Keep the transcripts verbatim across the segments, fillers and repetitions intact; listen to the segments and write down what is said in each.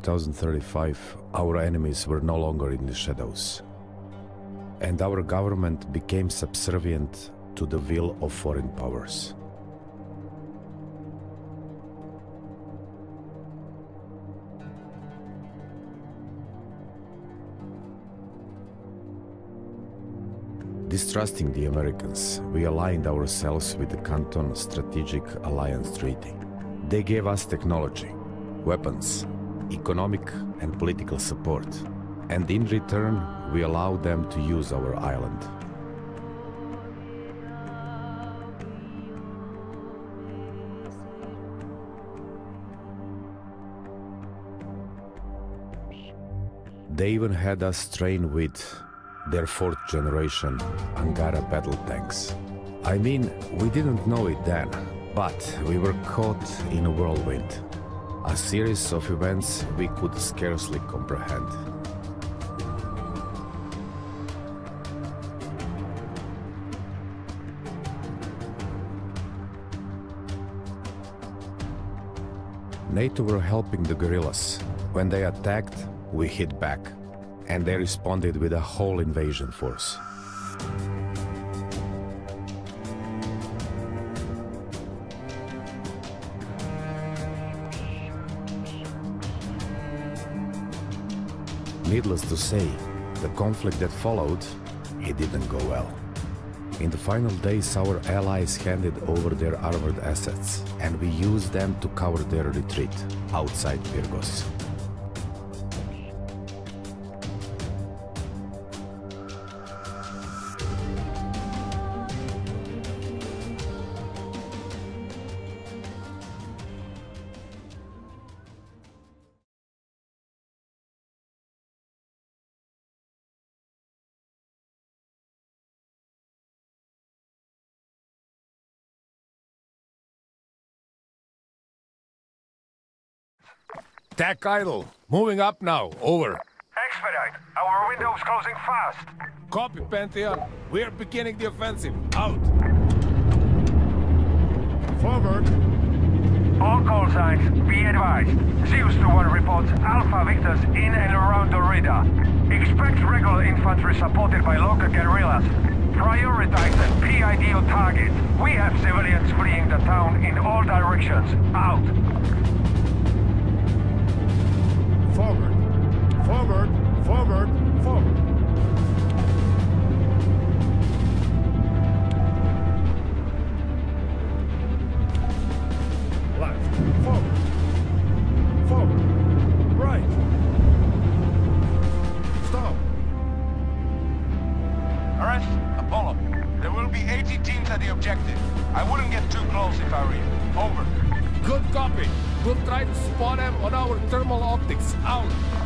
thousand thirty-five, our enemies were no longer in the shadows, and our government became subservient to the will of foreign powers. Distrusting the Americans, we aligned ourselves with the Canton Strategic Alliance Treaty. They gave us technology, weapons, economic and political support, and in return, we allowed them to use our island. They even had us train with their fourth generation Angara battle tanks. I mean, we didn't know it then, but we were caught in a whirlwind, a series of events we could scarcely comprehend. NATO were helping the guerrillas. When they attacked, we hit back, and they responded with a whole invasion force. Needless to say, the conflict that followed, it didn't go well. In the final days, our allies handed over their armored assets, and we used them to cover their retreat outside Pyrgos. Tack idle. Moving up now. Over. Expedite. Our window's closing fast. Copy, Pantheon. We're beginning the offensive. Out. Forward. All call signs, be advised. Zeus to one reports Alpha Victors in and around the radar. Expect regular infantry supported by local guerrillas. Prioritize the P I D O targets. We have civilians fleeing the town in all directions. Out. Forward. Forward. Forward. Forward. Left. Forward. Forward. Right. Stop. Arrest. Apollo. There will be eighty teams at the objective. I wouldn't get too close if I were you. Over. Good copy. We'll try to spot them on our thermal optics. Out.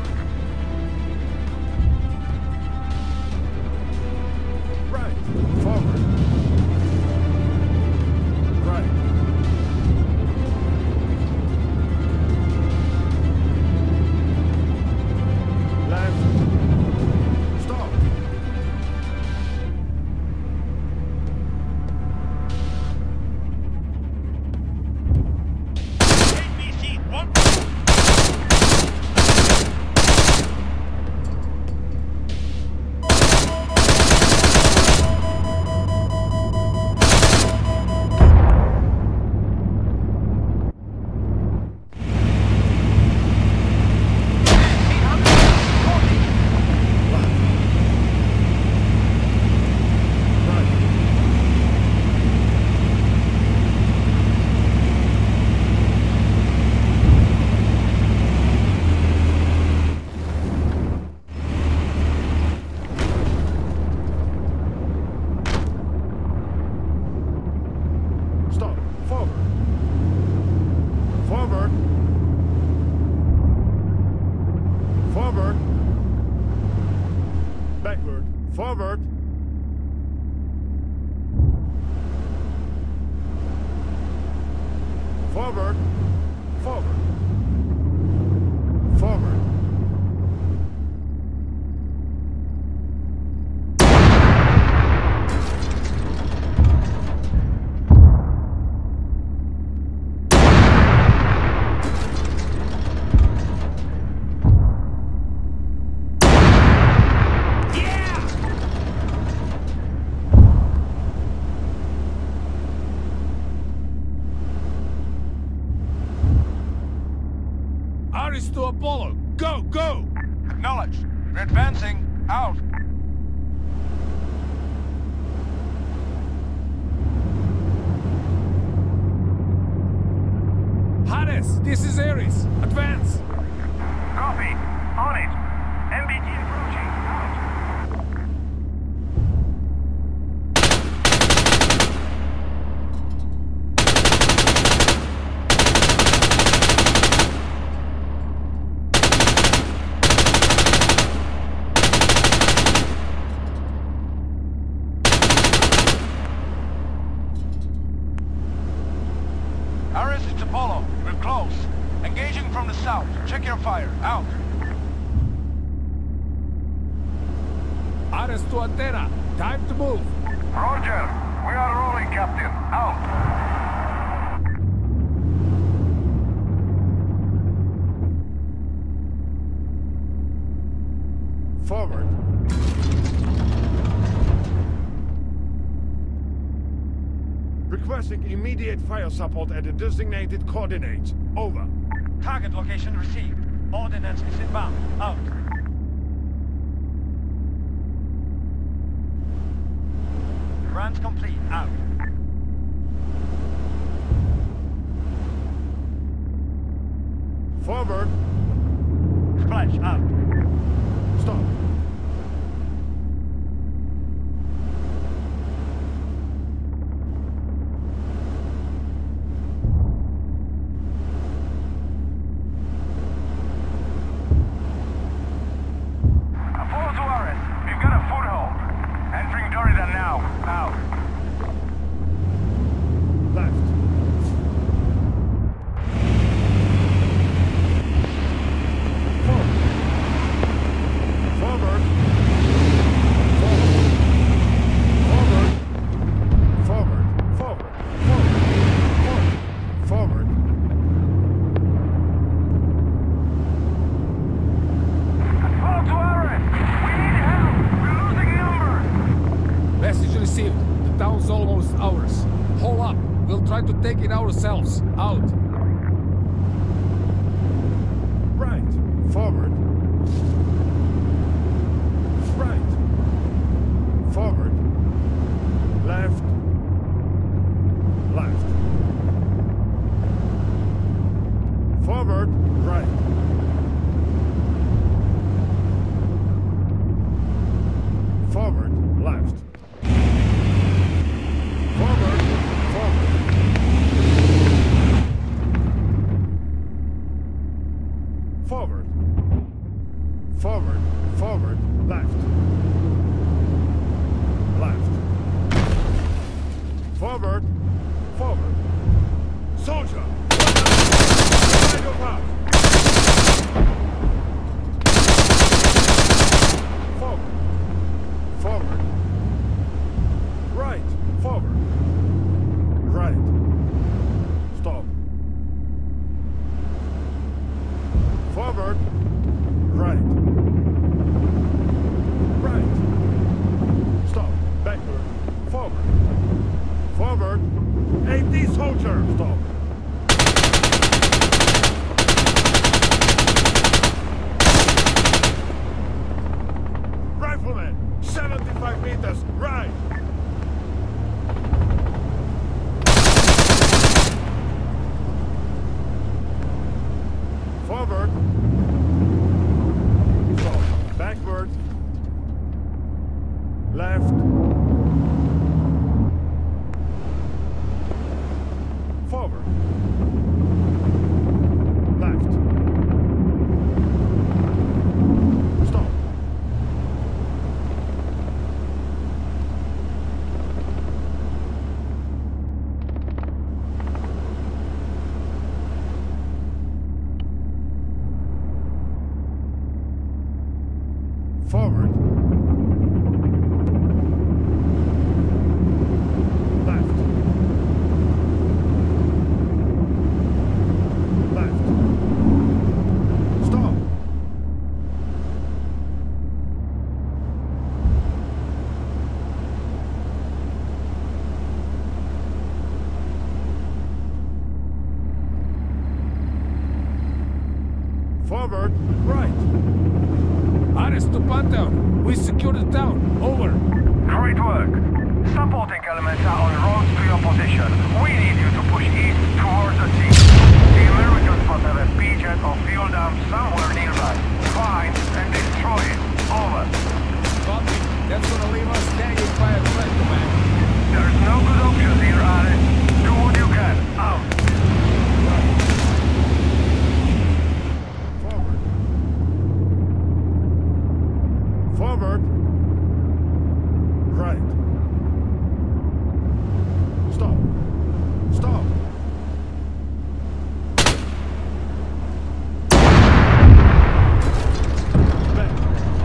Right. Forward. Right. Left. Stop. Forward. Forward. Forward. Forward. advancing. Out. Hades, this is Ares. Advance. Copy. On it. M B T approaching. Out. Ares, it's Apollo. We're close. Engaging from the south. Check your fire. Out. Ares to antenna. Time to move. Roger. We are rolling, Captain. Out. Forward. Requesting immediate fire support at the designated coordinates. Over. Target location received. Ordnance is inbound. Out. Runs complete. Out. Forward. Splash. Out. Stop. Apollo to Ares. We've got a foothold. Entering Dorida now. Out. Left. Forward. Forward. Forward. Forward. Forward. Forward. Forward. Forward. Apollo to Ares. We need help. We're losing numbers. Message received. The town's almost ours. Hold up. We'll try to take it ourselves. Out. Right. Forward. Right. Forward. Left. Left. Forward. Right. Forward. Left. Forward. Forward. Forward. Forward. Forward. Left. Left. Forward. Forward. Soldier! Right of us! Forward. Forward. Right. Forward. Right. Stop. Forward. Right. Right. Stop. Backward. Forward. Forward. AT soldier. Stop. Rifleman. seventy-five meters. Right. Forward. Stop. Backward. Left. Forward. Left. Stop. Forward. Left. Left. Stop. Forward. Right. Ares to lockdown. We secured the town. Over. Great work. Supporting elements are on roads to your position. We need you to push east towards the sea. The Americans must have a beachhead or fuel dam somewhere nearby. Find and destroy it. Over. Copy. That's gonna leave us hanging by a thread, command. There's no good options here, Altis. Do what you can. Out. Forward. Forward. Right. Stop. Stop. Back.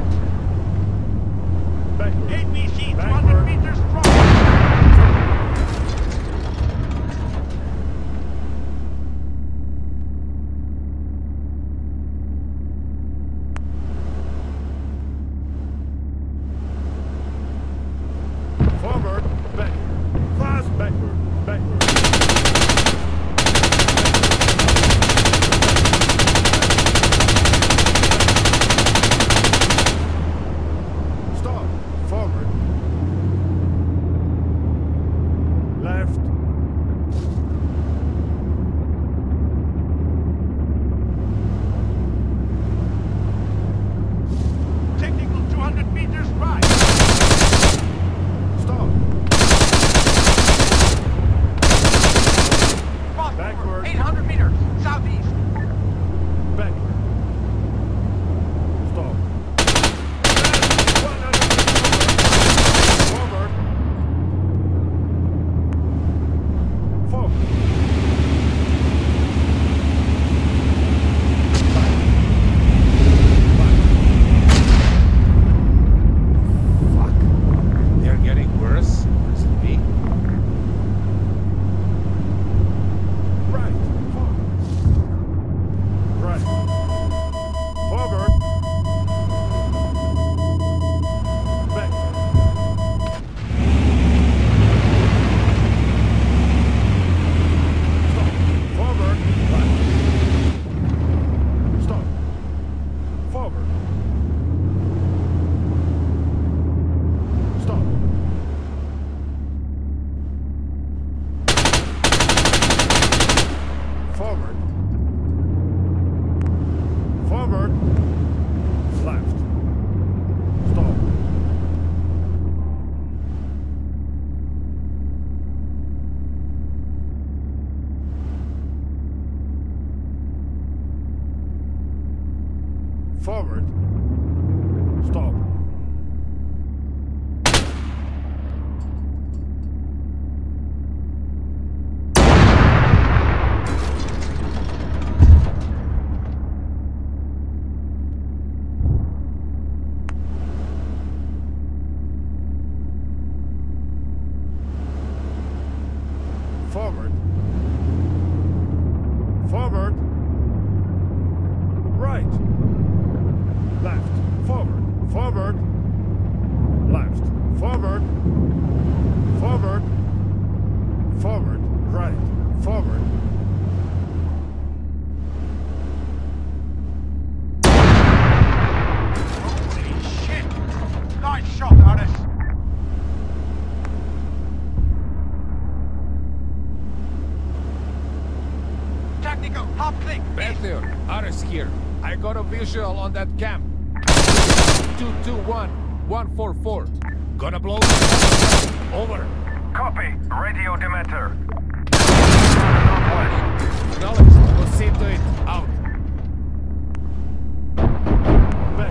Backward. eight B C, two Backward. hundred meters from. Forward. Back. Fast backward. Backward. Stop. Forward. Left. Technical two hundred meters right. Stop. Fast Backward. forward, eight hundred meters southeast. Backward. Stop. Forward. Forward. Fuck. They're getting worse. Is it me? Right. Forward. Right. Forward. Back. Stop. Forward. Right. Stop. Forward. Stop. Forward. Forward. Left. Stop. Forward. Stop. Forward. Forward. Right. Left. Forward. Forward. Left. Forward. Forward. Forward. Right. Forward. Holy shit! Nice shot, Altis. Technical, top click. Back there. Aris here. I got a visual on that camp. two two one, one four four. Gonna blow it. Over. Copy. Radio Demeter. Northwest. Acknowledged. We'll see to it. Out. Back.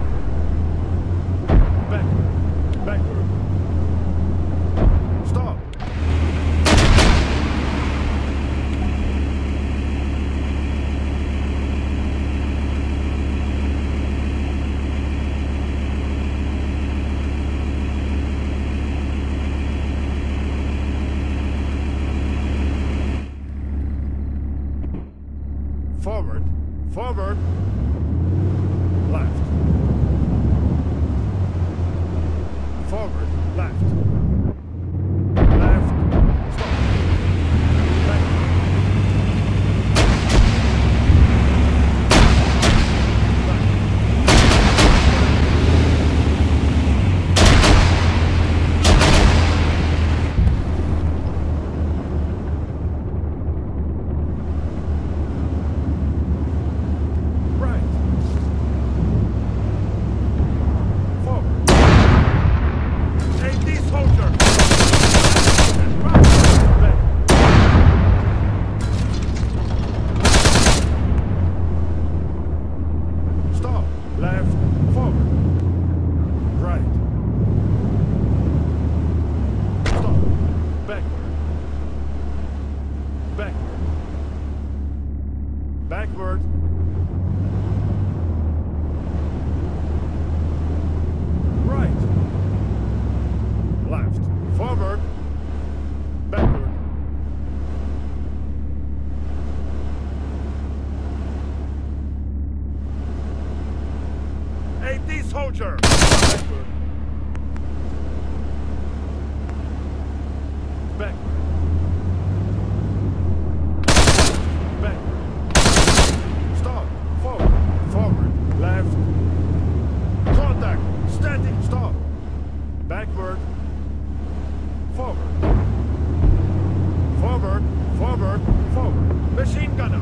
Back. Backward. Stop. Forward. Forward. Left. Forward. Left. Left. Stop. Back. Back. AT soldier! Backward. Backward. Backward. Stop. Forward. Forward. Left. Contact. Standing. Stop. Backward. Forward. Forward. Forward. Forward. Machine gunner.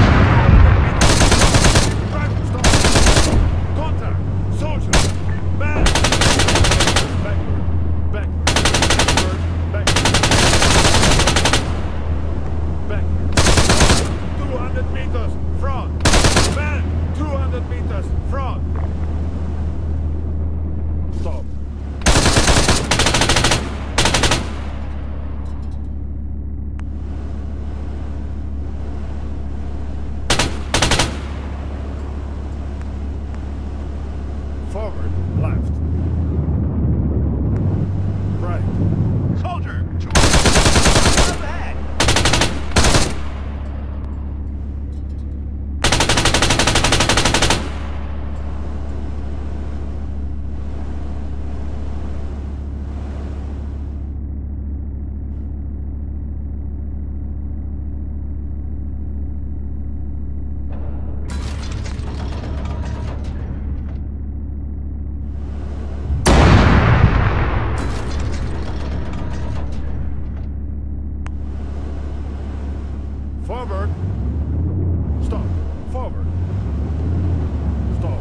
Right. Stop. Contact. Soldier. Man. Backward. Backward. Backward. Backward. Backward. two hundred meters. Front. Man. two hundred meters. Front. Stop. Forward, left. Right. Soldier, two up ahead. Forward. Stop. Forward. Stop.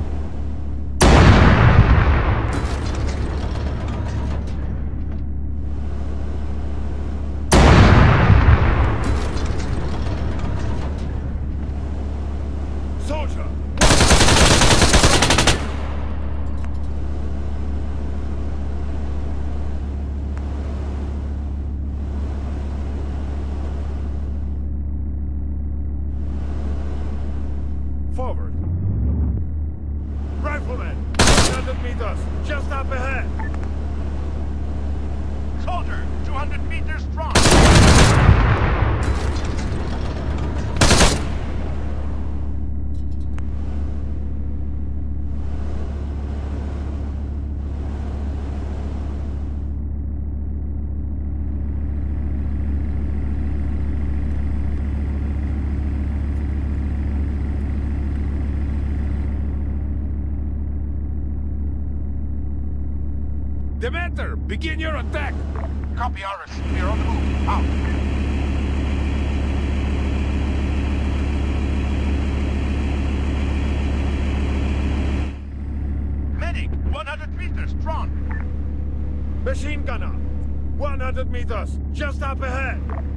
Soldier. Forward. Rifleman. one hundred meters. Just up ahead. Soldier, two hundred meters front. Demeter, begin your attack! Copy, Artis. We are on the move. Out. Medic, one hundred meters front. Machine gunner. one hundred meters. Just up ahead.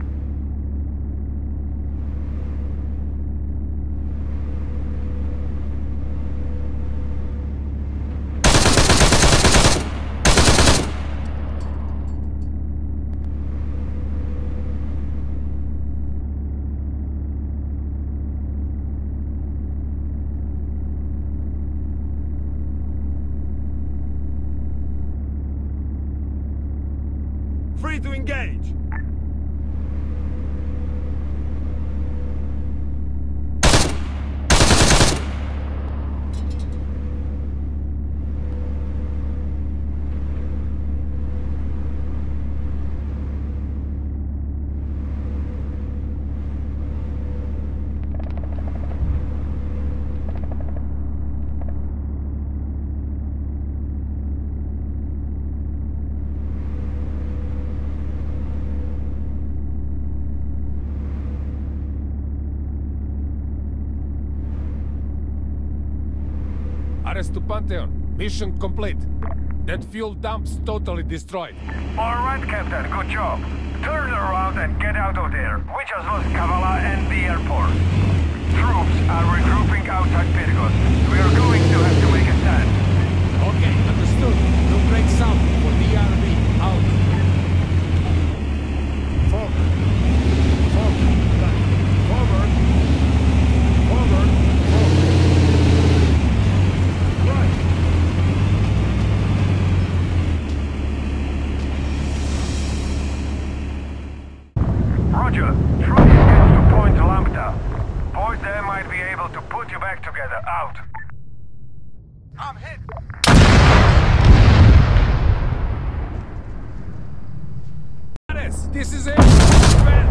Free to engage. Arrest to Pantheon. Mission complete. That fuel dump's totally destroyed. All right, Captain. Good job. Turn around and get out of there. We just lost Kavala and the airport. Troops are regrouping outside Pyrgos. We are going to have to make a stand. Okay, understood. No break south for D R V. Out. Forward. Forward. Left. Forward. Forward. Forward. Right. Roger. Try to get to Point Lambda. Boys there might be able to put you back together. Out. I'm hit. This is it! Fast!